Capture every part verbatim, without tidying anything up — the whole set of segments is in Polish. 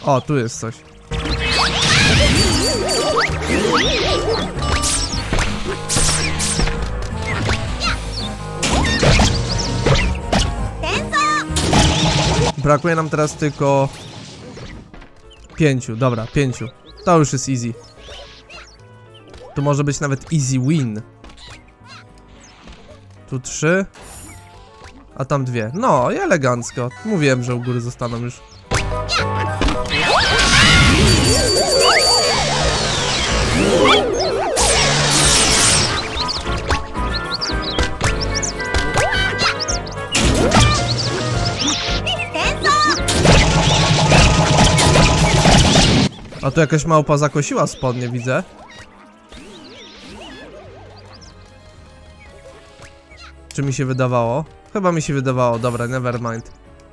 O, tu jest coś. Brakuje nam teraz tylko pięciu, dobra, pięciu. To już jest easy. Tu może być nawet easy win. Tu trzy. A tam dwie. No i elegancko. Mówiłem, że u góry zostaną już. A tu jakaś małpa zakosiła spodnie, widzę. Czy mi się wydawało? Chyba mi się wydawało, dobra, never mind.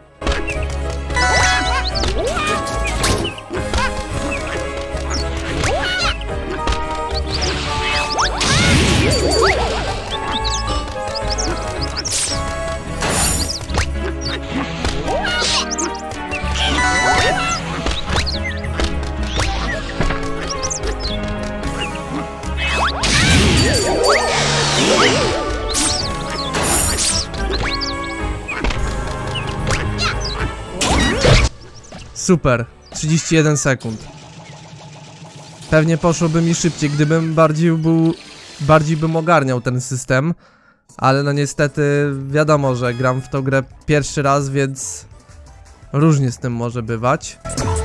Super, trzydzieści jeden sekund. Pewnie poszłoby mi szybciej, gdybym bardziej był, bardziej bym ogarniał ten system. Ale no niestety wiadomo, że gram w tą grę pierwszy raz, więc różnie z tym może bywać.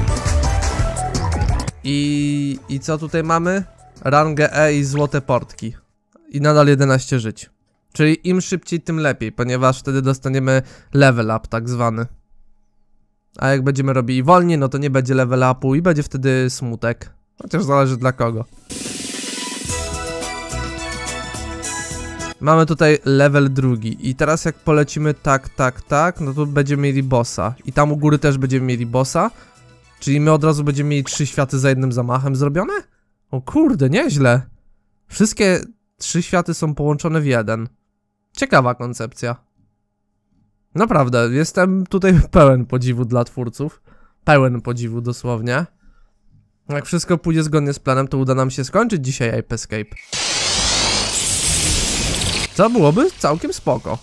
I, i co tutaj mamy? Rangę E i złote portki. I nadal jedenaście żyć. Czyli im szybciej, tym lepiej, ponieważ wtedy dostaniemy level up tak zwany. A jak będziemy robili wolniej, no to nie będzie level upu i będzie wtedy smutek. Chociaż zależy dla kogo. Mamy tutaj level drugi. I teraz jak polecimy tak, tak, tak, no to będziemy mieli bossa. I tam u góry też będziemy mieli bossa. Czyli my od razu będziemy mieli trzy światy za jednym zamachem zrobione? O kurde, nieźle. Wszystkie trzy światy są połączone w jeden. Ciekawa koncepcja. Naprawdę, jestem tutaj pełen podziwu dla twórców. Pełen podziwu dosłownie. Jak wszystko pójdzie zgodnie z planem, to uda nam się skończyć dzisiaj Ape Escape. Co byłoby całkiem spoko.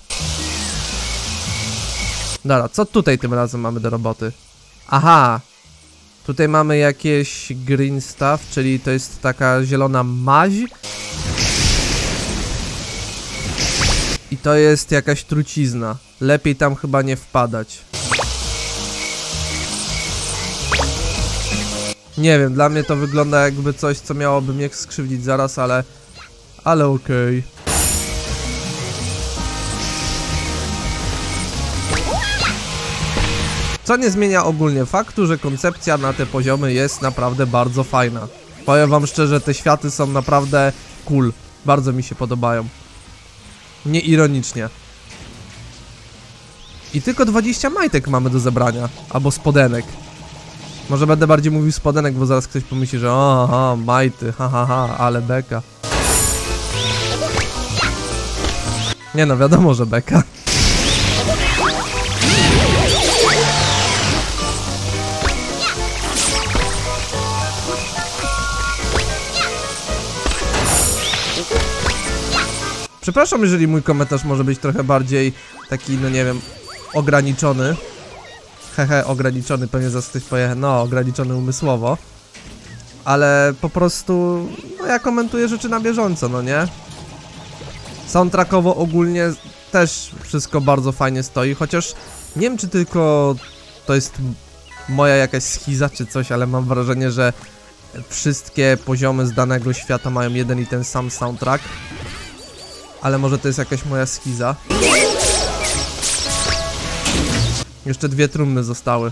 Dobra, co tutaj tym razem mamy do roboty? Aha. Tutaj mamy jakieś green stuff, czyli to jest taka zielona maź. I to jest jakaś trucizna. Lepiej tam chyba nie wpadać. Nie wiem, dla mnie to wygląda jakby coś, co miałoby mnie skrzywdzić zaraz, ale... Ale okej. Okay. Co nie zmienia ogólnie faktu, że koncepcja na te poziomy jest naprawdę bardzo fajna. Powiem wam szczerze, te światy są naprawdę cool. Bardzo mi się podobają. Nie ironicznie. I tylko dwadzieścia majtek mamy do zebrania. Albo spodenek. Może będę bardziej mówił spodenek, bo zaraz ktoś pomyśli, że aha, majty, hahaha, ha, ha, ale beka. Nie no, wiadomo, że beka. Przepraszam, jeżeli mój komentarz może być trochę bardziej taki, no nie wiem, ograniczony. Hehe, ograniczony, pewnie zaraz ktoś powie, no, ograniczony umysłowo. Ale po prostu, no ja komentuję rzeczy na bieżąco, no nie? Soundtrackowo ogólnie też wszystko bardzo fajnie stoi, chociaż nie wiem, czy tylko to jest moja jakaś schiza czy coś, ale mam wrażenie, że wszystkie poziomy z danego świata mają jeden i ten sam soundtrack. Ale może to jest jakaś moja schiza. Jeszcze dwie trumny zostały.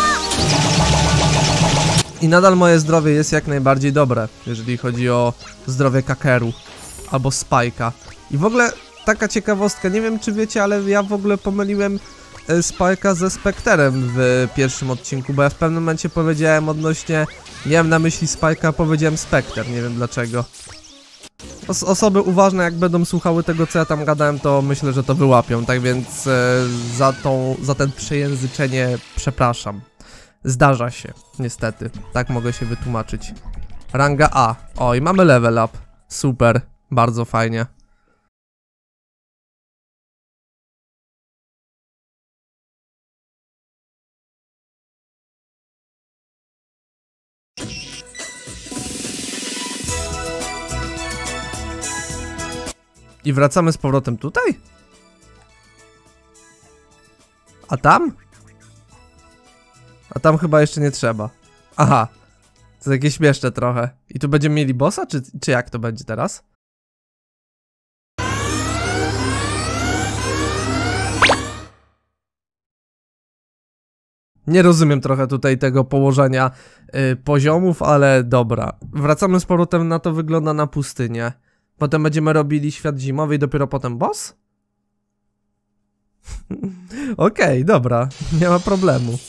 I nadal moje zdrowie jest jak najbardziej dobre, jeżeli chodzi o zdrowie Kakeru albo Spike'a. I w ogóle taka ciekawostka, nie wiem czy wiecie, ale ja w ogóle pomyliłem Spike'a ze Specterem w pierwszym odcinku, bo ja w pewnym momencie powiedziałem odnośnie, miałem na myśli Spike'a, powiedziałem Specter, nie wiem dlaczego. Os osoby uważne, jak będą słuchały tego, co ja tam gadałem, to myślę, że to wyłapią, tak więc e, za, tą, za ten przejęzyczenie przepraszam. Zdarza się, niestety. Tak mogę się wytłumaczyć. Ranga A. O, i mamy level up. Super, bardzo fajnie. I wracamy z powrotem tutaj? A tam? A tam chyba jeszcze nie trzeba. Aha. To takie śmieszne trochę. I tu będziemy mieli bossa, czy, czy jak to będzie teraz? Nie rozumiem trochę tutaj tego położenia yy, poziomów, ale dobra. Wracamy z powrotem, na to wygląda na pustynię. Potem będziemy robili świat zimowy i dopiero potem boss? Okej, okay, dobra, nie ma problemu.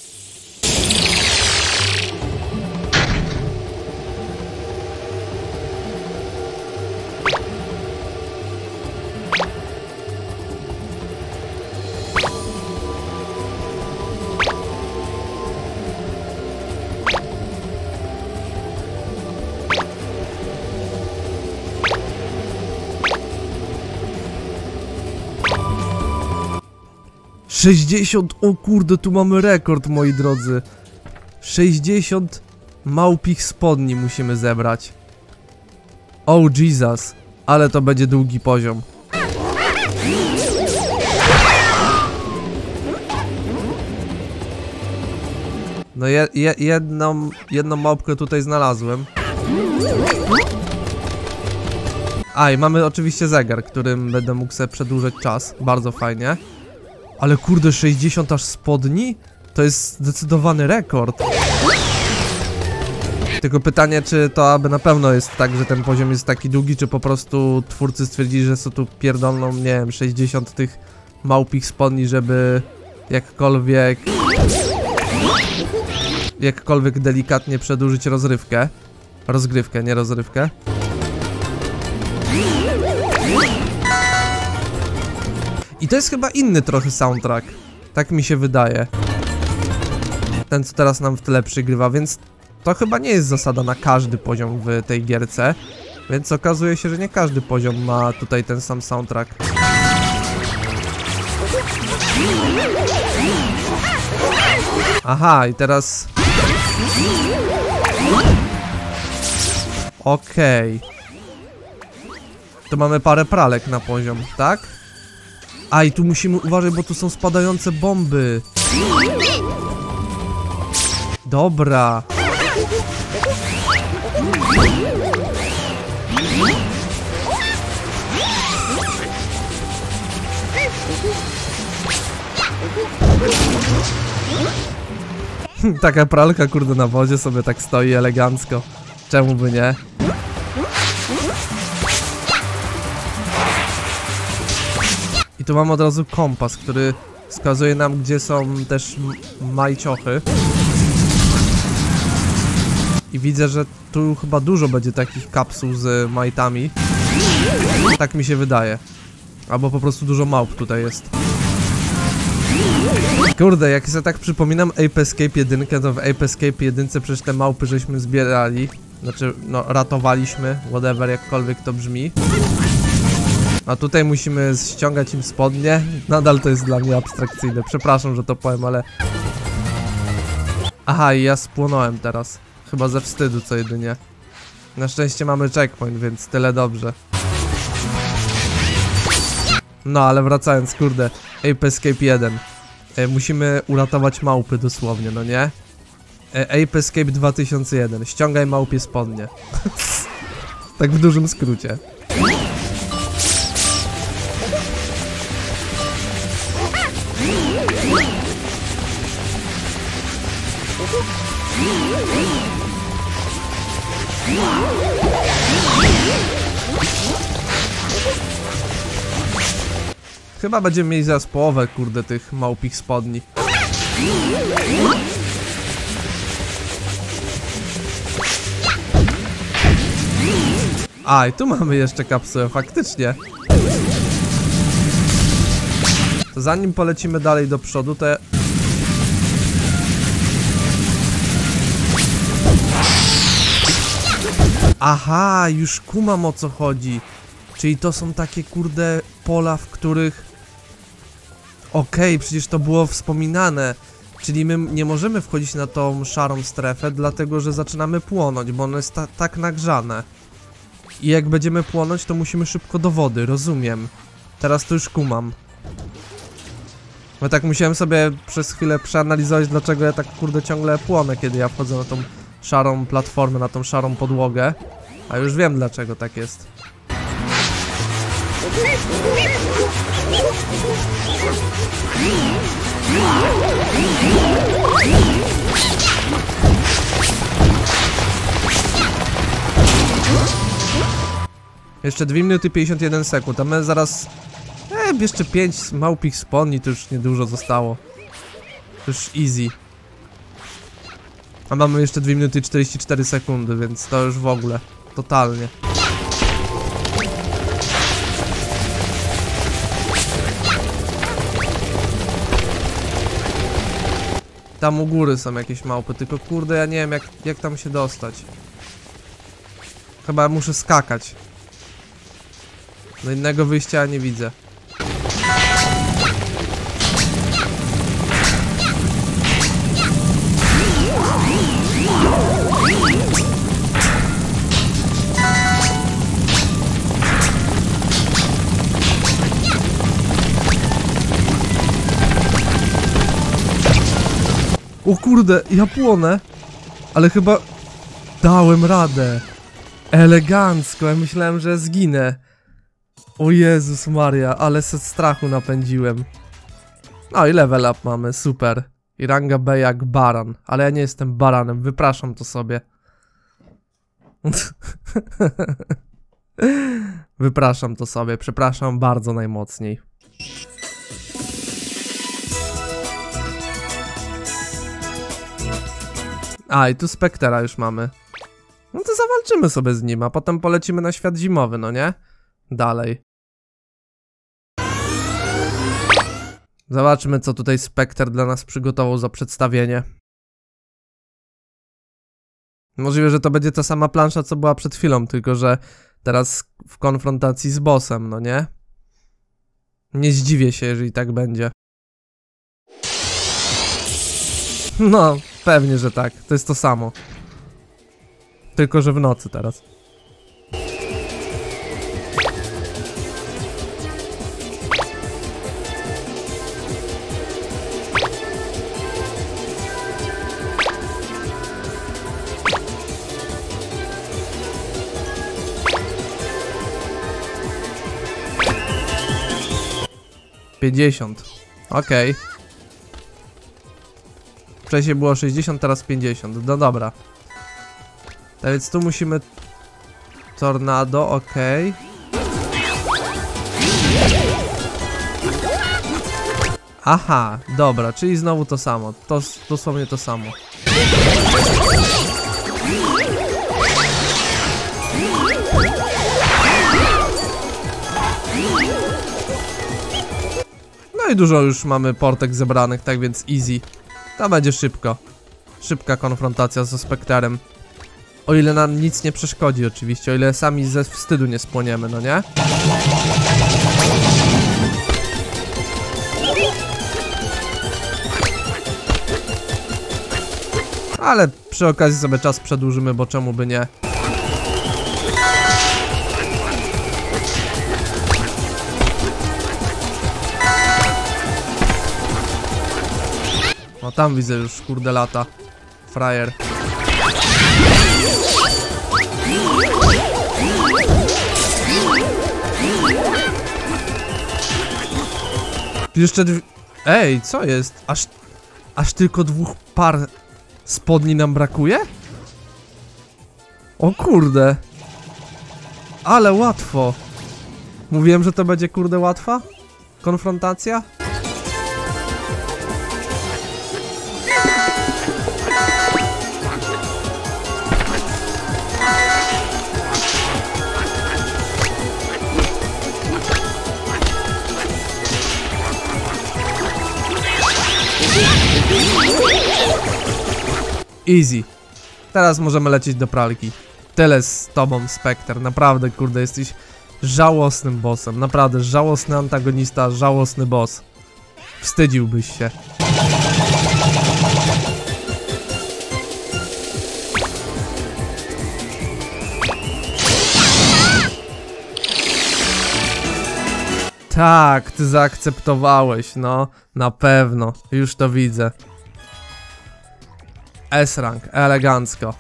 sześćdziesiąt, o kurde, tu mamy rekord, moi drodzy. sześćdziesiąt małpich spodni musimy zebrać. Oh Jesus, ale to będzie długi poziom. No je, je, jedną, jedną małpkę tutaj znalazłem. A, i mamy oczywiście zegar, którym będę mógł sobie przedłużać czas. Bardzo fajnie. Ale kurde, sześćdziesiąt aż spodni? To jest zdecydowany rekord. Tylko pytanie, czy to aby na pewno jest tak, że ten poziom jest taki długi, czy po prostu twórcy stwierdzili, że są tu pierdolną, nie wiem, sześćdziesiąt tych małpich spodni, żeby jakkolwiek... jakkolwiek delikatnie przedłużyć rozrywkę. Rozgrywkę, nie rozrywkę. I to jest chyba inny trochę soundtrack. Tak mi się wydaje. Ten, co teraz nam w tle przygrywa, więc to chyba nie jest zasada na każdy poziom w tej gierce. Więc okazuje się, że nie każdy poziom ma tutaj ten sam soundtrack. Aha, i teraz... Okej. Okay. To mamy parę pralek na poziom, tak? A, i tu musimy uważać, bo tu są spadające bomby. Dobra. Taka pralka, kurde, na wodzie sobie tak stoi elegancko. Czemu by nie? I tu mam od razu kompas, który wskazuje nam, gdzie są też majciochy. I widzę, że tu chyba dużo będzie takich kapsuł z majtami. Tak mi się wydaje. Albo po prostu dużo małp tutaj jest. Kurde, jak sobie tak przypominam Ape Escape jeden, to w Ape Escape jeden przecież te małpy żeśmy zbierali. Znaczy, no, ratowaliśmy, whatever, jakkolwiek to brzmi. A tutaj musimy ściągać im spodnie. Nadal to jest dla mnie abstrakcyjne. Przepraszam, że to powiem, ale... Aha, i ja spłonąłem teraz. Chyba ze wstydu, co jedynie. Na szczęście mamy checkpoint, więc tyle dobrze. No, ale wracając, kurde, Ape Escape jeden. E, musimy uratować małpy dosłownie, no nie? E, Ape Escape dwa tysiące jeden. Ściągaj małpie spodnie. Tak w dużym skrócie. Chyba będziemy mieli zaraz połowę, kurde, tych małpich spodni. A, i tu mamy jeszcze kapsułę, faktycznie. To zanim polecimy dalej do przodu, to... Aha, już kumam, o co chodzi. Czyli to są takie kurde pola, w których... Okej, okay, przecież to było wspominane. Czyli my nie możemy wchodzić na tą szarą strefę, dlatego że zaczynamy płonąć, bo ono jest ta tak nagrzane. I jak będziemy płonąć, to musimy szybko do wody, rozumiem. Teraz to już kumam. Bo tak musiałem sobie przez chwilę przeanalizować, dlaczego ja tak kurde ciągle płonę, kiedy ja wchodzę na tą szarą platformę, na tą szarą podłogę. A już wiem, dlaczego tak jest. Jeszcze dwie minuty pięćdziesiąt jeden sekund, a my zaraz... E, jeszcze pięć małpich spodni, to już niedużo zostało. To już easy. A mamy jeszcze dwie minuty czterdzieści cztery sekundy, więc to już w ogóle. Totalnie. Tam u góry są jakieś małpy, tylko kurde ja nie wiem jak, jak tam się dostać. Chyba muszę skakać. Do innego wyjścia nie widzę. O kurde, ja płonę. Ale chyba dałem radę. Elegancko, ja myślałem, że zginę. O Jezus Maria, ale se strachu napędziłem. No i level up mamy, super. I ranga B jak baran, ale ja nie jestem baranem, wypraszam to sobie. Wypraszam to sobie, przepraszam bardzo najmocniej. A, i tu Spectera już mamy. No to zawalczymy sobie z nim, a potem polecimy na świat zimowy, no nie? Dalej. Zobaczmy, co tutaj Specter dla nas przygotował za przedstawienie. Możliwe, że to będzie ta sama plansza, co była przed chwilą, tylko że teraz w konfrontacji z bossem, no nie? Nie zdziwię się, jeżeli tak będzie. No, pewnie, że tak. To jest to samo. Tylko że w nocy teraz. pięćdziesiąt. Okej. Okay. Wcześniej było sześćdziesiąt, teraz pięćdziesiąt. No dobra. Tak więc tu musimy... Tornado, okej. Okay. Aha, dobra, czyli znowu to samo. To dosłownie to samo. No i dużo już mamy portek zebranych, tak więc easy. To będzie szybko. Szybka konfrontacja ze Specterem. O ile nam nic nie przeszkodzi oczywiście, o ile sami ze wstydu nie spłoniemy, no nie? Ale przy okazji sobie czas przedłużymy, bo czemu by nie? No tam widzę już, kurde, lata. Frajer. Jeszcze dwie... Ej, co jest? Aż... Aż tylko dwóch par spodni nam brakuje? O kurde. Ale łatwo. Mówiłem, że to będzie, kurde, łatwa konfrontacja? Easy. Teraz możemy lecieć do pralki. Tyle z tobą, Spectre. Naprawdę, kurde, jesteś żałosnym bossem. Naprawdę, żałosny antagonista, żałosny boss. Wstydziłbyś się. Tak, ty zaakceptowałeś, no, na pewno, już to widzę. S-rank, elegancko.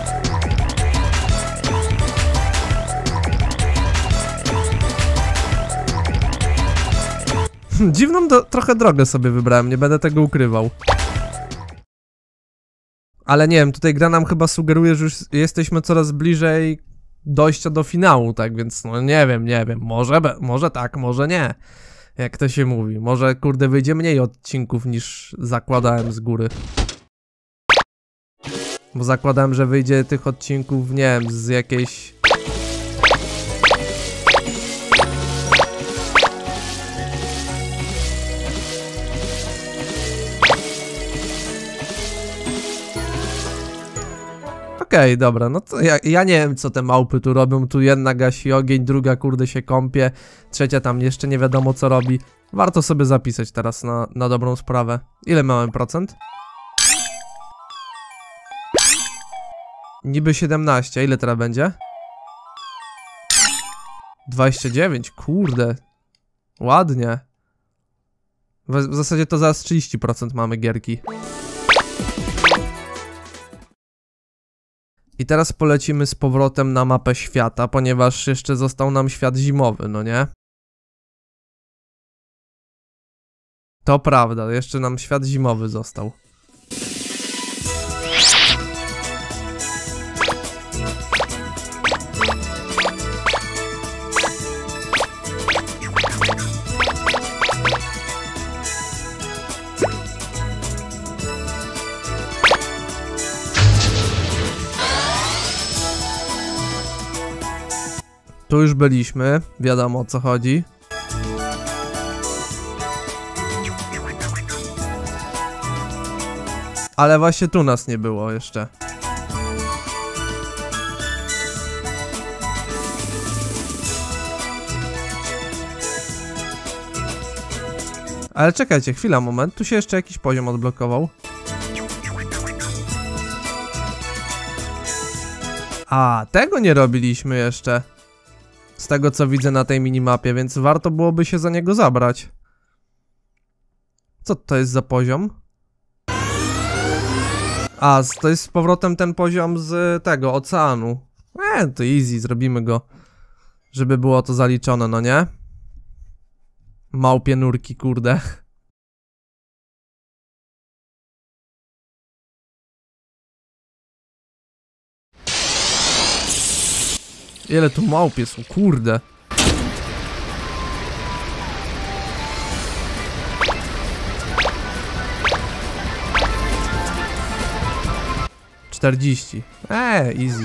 Dziwną do, trochę drogę sobie wybrałem, nie będę tego ukrywał. Ale nie wiem, tutaj gra nam chyba sugeruje, że już jesteśmy coraz bliżej dojścia do finału, tak więc no nie wiem, nie wiem, może, może tak, może nie. Jak to się mówi, może kurde wyjdzie mniej odcinków niż zakładałem z góry. Bo zakładałem, że wyjdzie tych odcinków, nie wiem, z jakiejś... Okej, okay, dobra, no to ja, ja nie wiem, co te małpy tu robią. Tu jedna gasi ogień, druga kurde się kąpie, trzecia tam jeszcze nie wiadomo co robi. Warto sobie zapisać teraz na, na dobrą sprawę. Ile mamy procent? Niby siedemnaście, a ile teraz będzie? dwadzieścia dziewięć, kurde. Ładnie. W, w zasadzie to zaraz trzydzieści procent mamy gierki. I teraz polecimy z powrotem na mapę świata, ponieważ jeszcze został nam świat zimowy, no nie? To prawda, jeszcze nam świat zimowy został. Tu już byliśmy, wiadomo o co chodzi. Ale właśnie tu nas nie było jeszcze. Ale czekajcie, chwila, moment, tu się jeszcze jakiś poziom odblokował. A, tego nie robiliśmy jeszcze. Z tego co widzę na tej minimapie, więc warto byłoby się za niego zabrać. Co to jest za poziom? A, to jest z powrotem ten poziom z tego, oceanu. E, to easy, zrobimy go. Żeby było to zaliczone, no nie? Małpie nurki, kurde. Ile tu małpie są, kurde. czterdzieści. Eee, easy.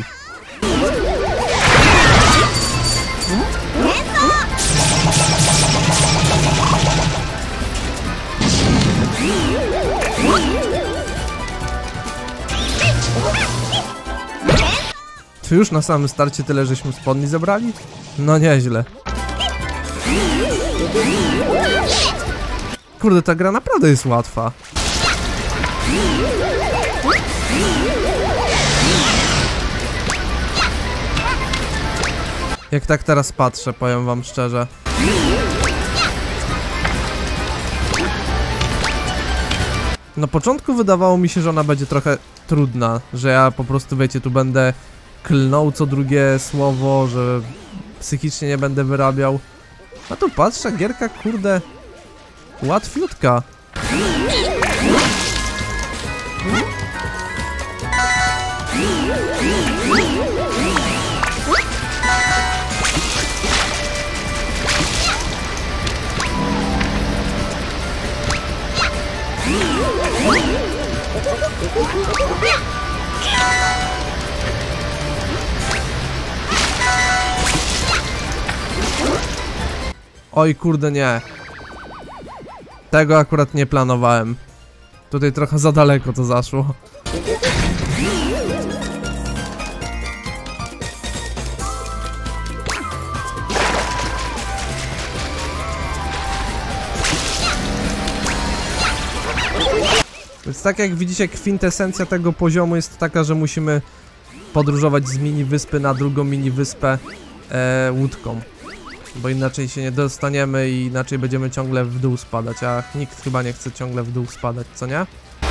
Czy już na samym starcie tyle, żeśmy spodni zebrali? No nieźle. Kurde, ta gra naprawdę jest łatwa. Jak tak teraz patrzę, powiem wam szczerze. Na początku wydawało mi się, że ona będzie trochę trudna, że ja po prostu, wiecie, tu będę klnął co drugie słowo, że psychicznie nie będę wyrabiał. A tu patrzę, gierka, kurde, łatwiutka. Oj, kurde, nie. Tego akurat nie planowałem. Tutaj trochę za daleko to zaszło. Więc tak jak widzicie, kwintesencja tego poziomu jest taka, że musimy podróżować z mini wyspy na drugą mini wyspę e, łódką. Bo inaczej się nie dostaniemy i inaczej będziemy ciągle w dół spadać, a nikt chyba nie chce ciągle w dół spadać, co nie?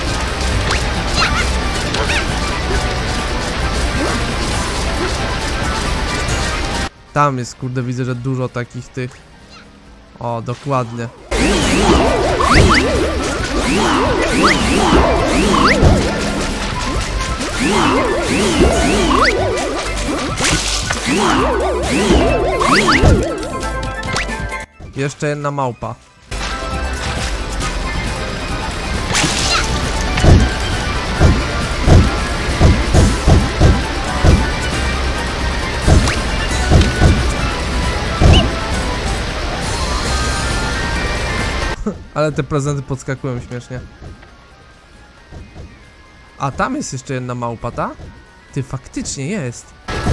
Tam jest, kurde, widzę, że dużo takich tych... O, dokładnie. Jeszcze jedna małpa. Ale te prezenty podskakują śmiesznie. A tam jest jeszcze jedna małpa, ta? Ty, faktycznie jest.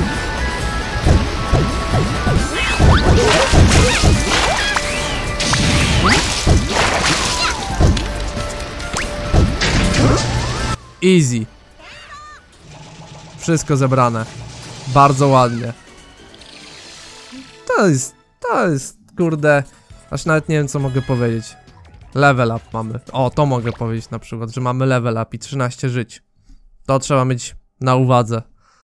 Easy. Wszystko zebrane. Bardzo ładnie. To jest, to jest, kurde, aż nawet nie wiem, co mogę powiedzieć. Level up mamy. O, to mogę powiedzieć na przykład, że mamy level up i trzynaście żyć. To trzeba mieć na uwadze.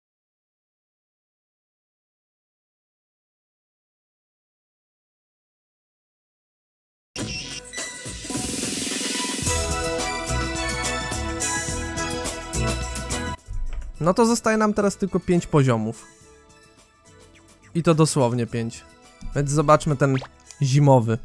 No to zostaje nam teraz tylko pięć poziomów. I to dosłownie pięć. Więc zobaczmy ten zimowy.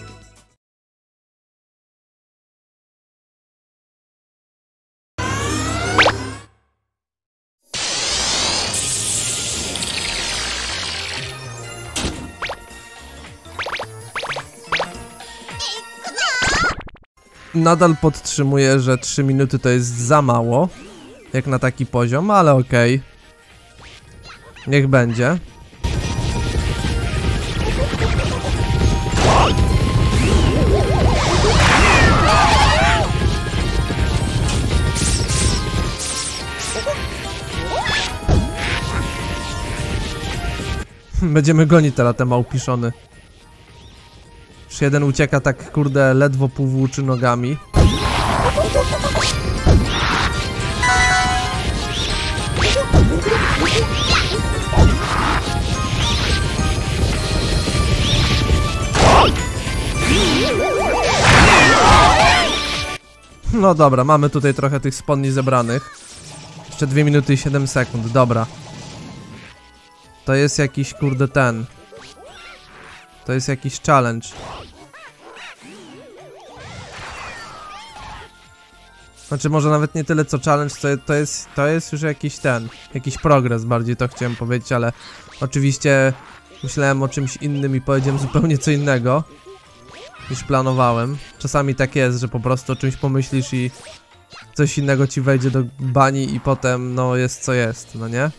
Nadal podtrzymuję, że trzy minuty to jest za mało. Jak na taki poziom, ale okej. Okay. Niech będzie. Będziemy gonić teraz te małpiszony. Już jeden ucieka tak, kurde, ledwo półwłóczy nogami. No dobra, mamy tutaj trochę tych spodni zebranych. Jeszcze dwie minuty i siedem sekund, dobra. To jest jakiś, kurde, ten. To jest jakiś challenge. Znaczy może nawet nie tyle co challenge, to, to, jest, to jest już jakiś ten, jakiś progres bardziej, to chciałem powiedzieć, ale oczywiście myślałem o czymś innym i powiedziałem zupełnie co innego niż planowałem. Czasami tak jest, że po prostu o czymś pomyślisz i coś innego ci wejdzie do bani i potem no jest co jest, no nie?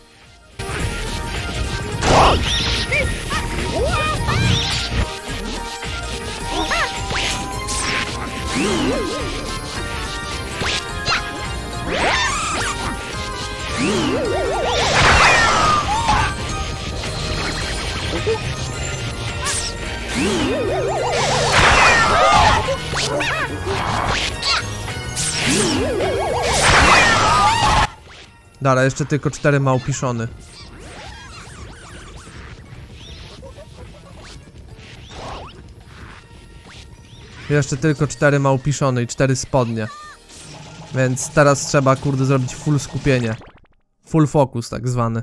Dobra, jeszcze tylko cztery małpiszony. Jeszcze tylko cztery małpiszony i cztery spodnie. Więc teraz trzeba, kurde, zrobić full skupienie. Full focus tak zwany.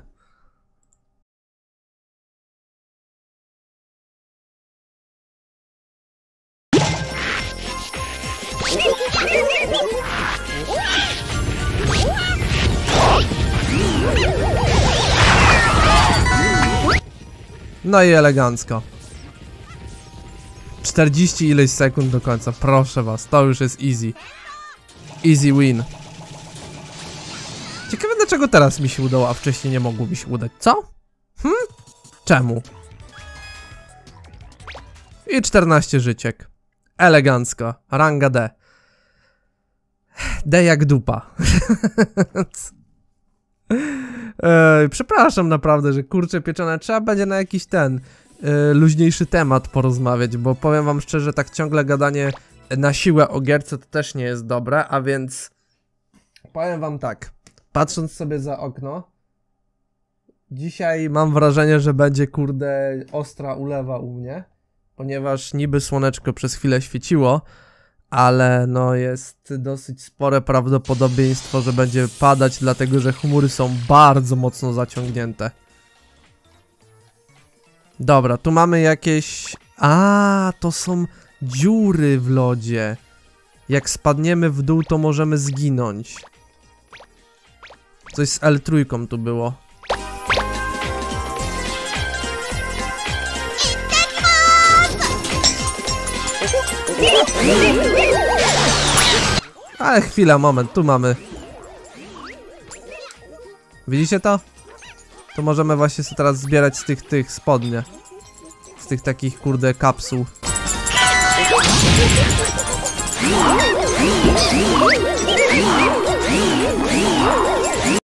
No i elegancko. czterdzieści ileś sekund do końca, proszę was, to już jest easy. Easy win. Ciekawe dlaczego teraz mi się udało, a wcześniej nie mogło mi się udać, co? Hm? Czemu? I czternaście życiek. Elegancko, ranga D. D jak dupa. Ej, przepraszam naprawdę, że kurczę pieczone. Trzeba będzie na jakiś ten yy, luźniejszy temat porozmawiać, bo powiem wam szczerze, tak ciągle gadanie na siłę o gierce to też nie jest dobre, a więc powiem wam tak, patrząc sobie za okno, dzisiaj mam wrażenie, że będzie kurde ostra ulewa u mnie, ponieważ niby słoneczko przez chwilę świeciło, ale no jest dosyć spore prawdopodobieństwo, że będzie padać, dlatego że chmury są bardzo mocno zaciągnięte. Dobra, tu mamy jakieś... A, to są dziury w lodzie. Jak spadniemy w dół, to możemy zginąć. Coś z L trzy tu było. Ale chwila, moment, tu mamy. Widzicie to? To możemy właśnie sobie teraz zbierać z tych, tych spodnie. Z tych takich, kurde, kapsuł.